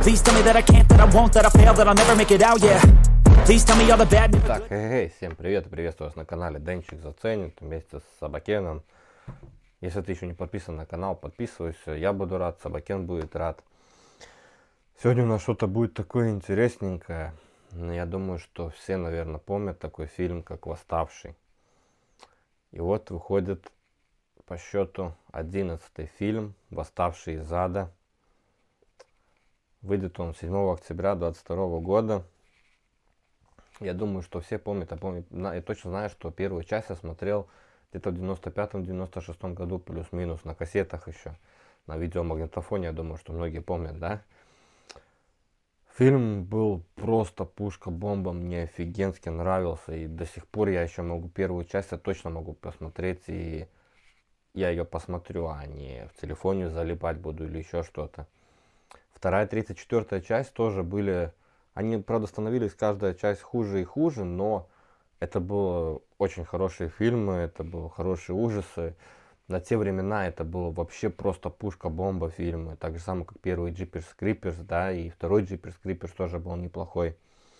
Please tell me that I can't, that I won't, that I fail, that I'll never make it out, yeah. Please tell me all the bad news. Так, эй, всем привет и приветствую вас на канале Денчик Заценит вместе с Собакеном. Если ты еще не подписан на канал, подписывайся, я буду рад, Собакен будет рад. Сегодня у нас что-то будет такое интересненькое. Я думаю, что все, наверное, помнят такой фильм, как «Восставший». И вот выходит по счету 11-й фильм «Восставший из ада». Выйдет он 7 октября 2022 года. Я думаю, что все помнят, я точно знаю, что первую часть я смотрел где-то в 95-96 году, плюс-минус, на кассетах еще, на видеомагнитофоне, я думаю, что многие помнят, да? Фильм был просто пушка-бомба, мне офигенски нравился, и до сих пор я еще могу первую часть, я точно могу посмотреть, и я ее посмотрю, а не в телефоне залипать буду или еще что-то. Вторая, третья, четвертая часть тоже были, они, правда, становились каждая часть хуже и хуже, но это были очень хорошие фильмы, это были хорошие ужасы. На те времена это было вообще просто пушка-бомба фильмы. Так же самое, как первый Jeepers Creepers, да, и второй Jeepers Creepers тоже был неплохой.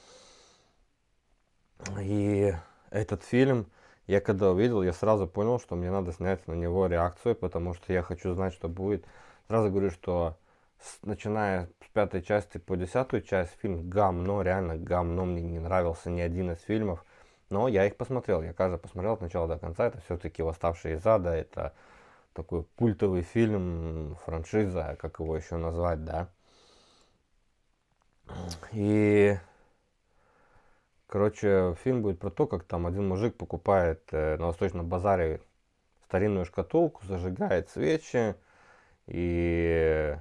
И этот фильм, я когда увидел, я сразу понял, что мне надо снять на него реакцию, потому что я хочу знать, что будет. Сразу говорю, что начиная с 5-й части по 10-ю часть, фильм говно, реально говно, мне не нравился ни один из фильмов. Но я их посмотрел, я каждый посмотрел от начала до конца. Это все-таки «Восставший из ада», это такой культовый фильм, франшиза, как его еще назвать, да. И, короче, фильм будет про то, как там один мужик покупает на Восточном базаре старинную шкатулку, зажигает свечи и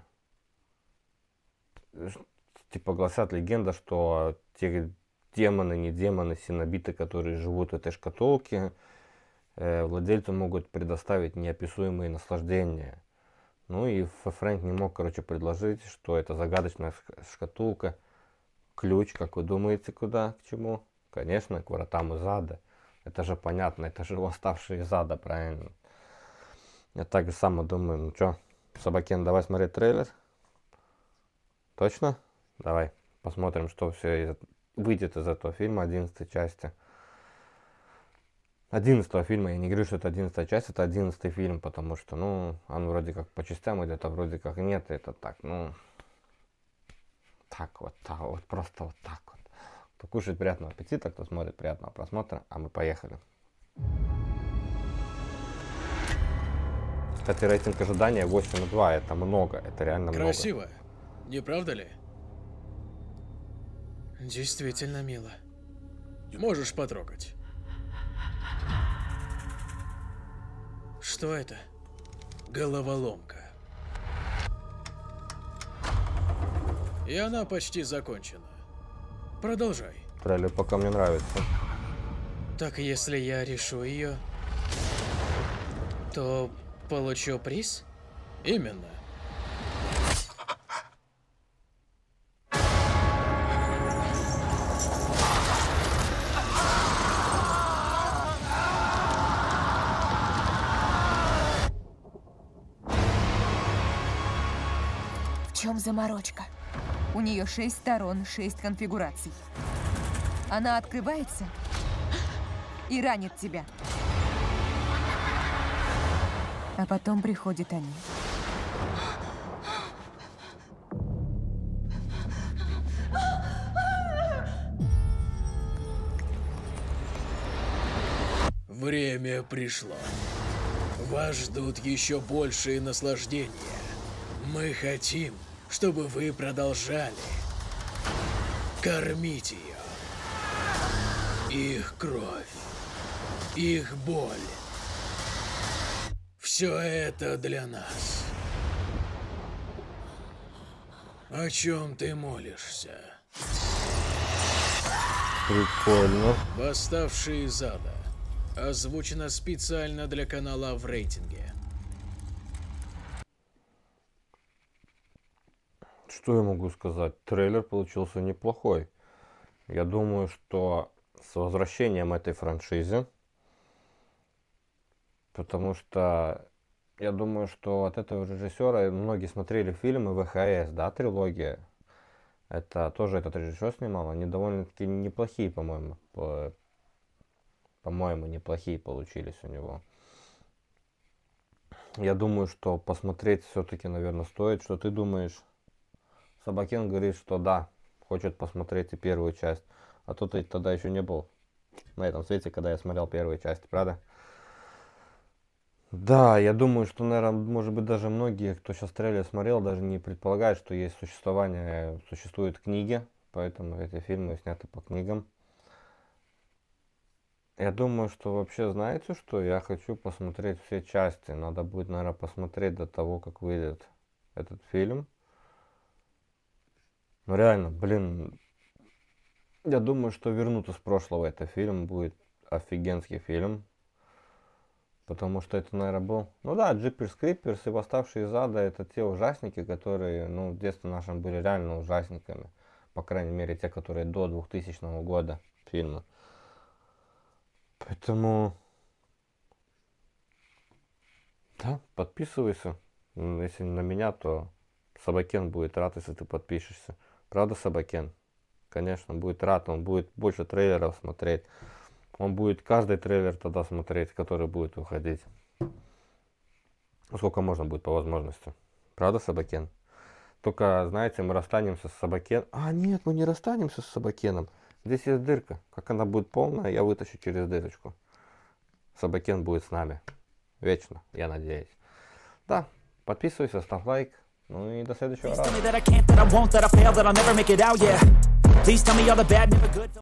типа гласят легенда, что те демоны, не демоны, синобиты, которые живут в этой шкатулке, владельцу могут предоставить неописуемые наслаждения. Ну и Фрэнк не мог, короче, предложить, что это загадочная шкатулка, ключ, как вы думаете, куда, к чему? Конечно, к вратам из ада. Это же понятно, это же «Восставший из ада», правильно? Я так же само думаю, ну чё, Собакен, давай смотреть трейлер. Точно? Давай посмотрим, что все выйдет из этого фильма, 11 части. 11 фильма, я не говорю, что это 11 часть, это 11 фильм, потому что, ну, он вроде как по частям идет, а вроде как нет, это так, ну, так, вот просто вот так вот. Кто кушает, приятного аппетита, кто смотрит, приятного просмотра, а мы поехали. Кстати, рейтинг ожидания 8,2, это много, это реально много. Красиво, не правда ли? Действительно мило. Можешь потрогать. Что это? Головоломка. И она почти закончена. Продолжай. Трейлер пока мне нравится. Так если я решу ее, то получу приз? Именно. В чем заморочка? У нее 6 сторон, 6 конфигураций. Она открывается и ранит тебя. А потом приходят они. Время пришло. Вас ждут еще большие наслаждения. Мы хотим, чтобы вы продолжали кормить ее. Их кровь, их боль. Все это для нас. О чем ты молишься? Прикольно. «Восставший из ада». Озвучено специально для канала в рейтинге. Что я могу сказать? Трейлер получился неплохой. Я думаю, что с возвращением этой франшизы, потому что я думаю, что от этого режиссера многие смотрели фильмы ВХС, да, трилогия. Это тоже этот режиссер снимал. Они довольно-таки неплохие, по-моему. По-моему, неплохие получились у него. Я думаю, что посмотреть все-таки, наверное, стоит. Что ты думаешь? Собакен говорит, что да, хочет посмотреть и первую часть. А то ты тогда еще не был на этом свете, когда я смотрел первую часть, правда? Да, я думаю, что, наверное, может быть, даже многие, кто сейчас трейлер смотрел, даже не предполагают, что существуют книги, поэтому эти фильмы сняты по книгам. Я думаю, что вообще, знаете что, я хочу посмотреть все части. Надо будет, наверное, посмотреть до того, как выйдет этот фильм. Ну реально, блин, я думаю, что «Вернуться с прошлого» это фильм будет офигенский фильм. Потому что это, наверное, был... Ну да, Джиперс Криперс и Восставшие из ада — это те ужасники, которые, ну, в детстве нашем были реально ужасниками. По крайней мере, те, которые до 2000 года фильмы. Поэтому... Да, подписывайся. Если на меня, то Собакен будет рад, если ты подпишешься. Правда, Собакен? Конечно, будет рад, он будет больше трейлеров смотреть. Он будет каждый трейлер тогда смотреть, который будет выходить. Сколько можно будет по возможности. Правда, Собакен? Только, знаете, мы расстанемся с Собакеном. А, нет, мы не расстанемся с Собакеном. Здесь есть дырка. Как она будет полная, я вытащу через дырочку. Собакен будет с нами. Вечно, я надеюсь. Да, подписывайся, ставь лайк. Ну и до следующего раза.